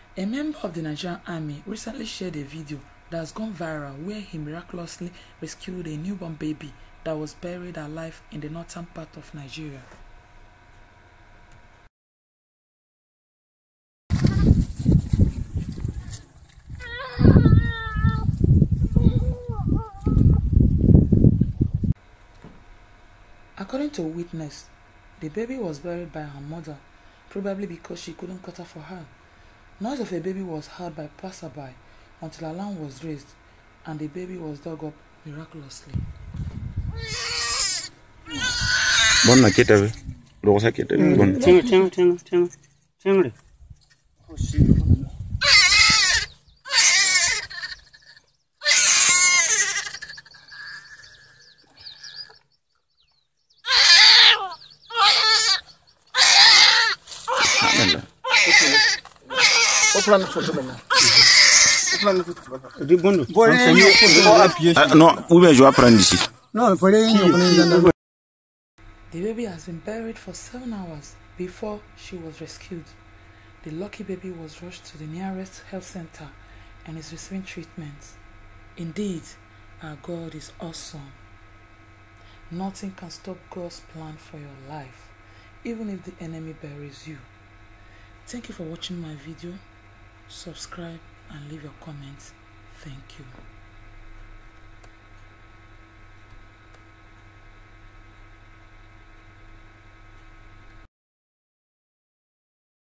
A member of the Nigerian Army recently shared a video that has gone viral where he miraculously rescued a newborn baby that was buried alive in the northern part of Nigeria. According to a witness, the baby was buried by her mother, probably because she couldn't cater for her. Noise of a baby was heard by passerby until alarm was raised and the baby was dug up miraculously. Bon na kitabe. Rosa kitabe. Bon. Tingle. Non, où bien je vais apprendre ici. The baby has been buried for 7 hours before she was rescued. The lucky baby was rushed to the nearest health center and is receiving treatment. Indeed, our God is awesome. Nothing can stop God's plan for your life, even if the enemy buries you. Thank you for watching my video. Subscribe and leave your comments. Thank you.